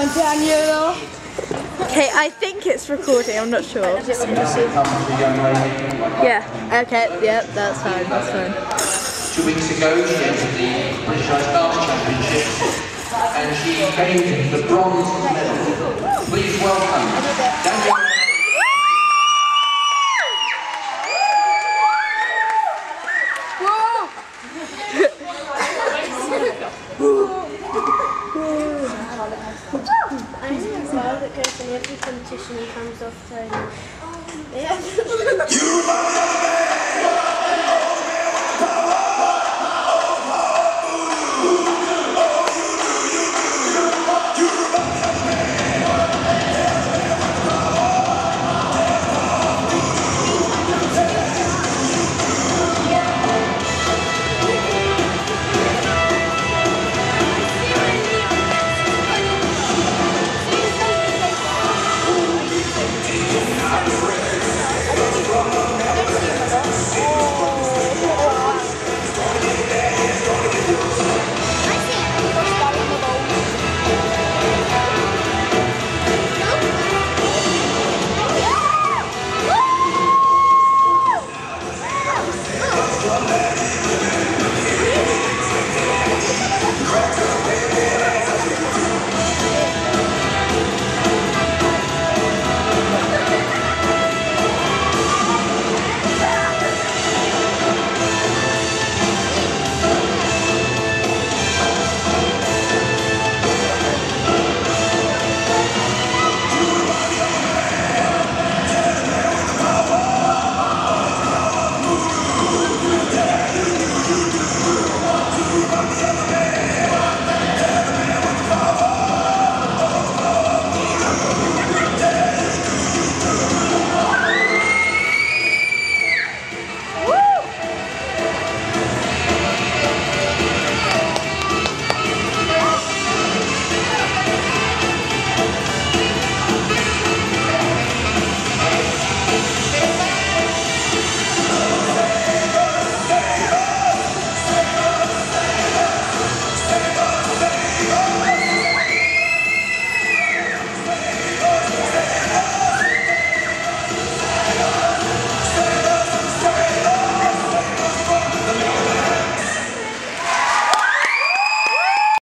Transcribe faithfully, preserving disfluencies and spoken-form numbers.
down, Daniella. Okay, I think it's recording, I'm not sure. Yeah, okay, yeah, that's fine, that's fine. Two weeks ago, she entered the British Ice Dance Championships and she gained the bronze medal. Please welcome Daniella. I'm a girl that goes in every competition and comes off turning. Yeah.